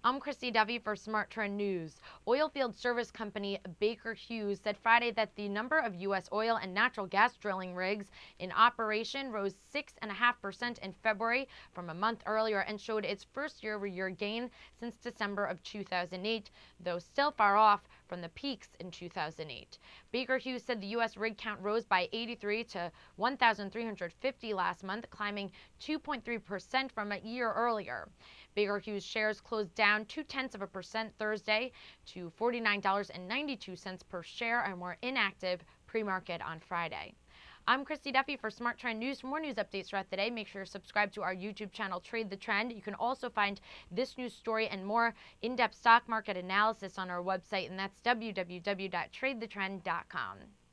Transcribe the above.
I'm Christy Duffy for Smart Trend News. Oilfield service company Baker Hughes said Friday that the number of U.S. oil and natural gas drilling rigs in operation rose 6.5% in February from a month earlier and showed its first year-over-year gain since December of 2008, though still far off from the peaks in 2008. Baker Hughes said the U.S. rig count rose by 83 to 1,350 last month, climbing 2.3% from a year earlier. Baker Hughes shares closed down 0.2% Thursday to $49.92 per share and were inactive pre-market on Friday. I'm Christy Duffy for Smart Trend News. For more news updates throughout the day, make sure to subscribe to our YouTube channel, Trade the Trend. You can also find this news story and more in-depth stock market analysis on our website, and that's www.tradethetrend.com.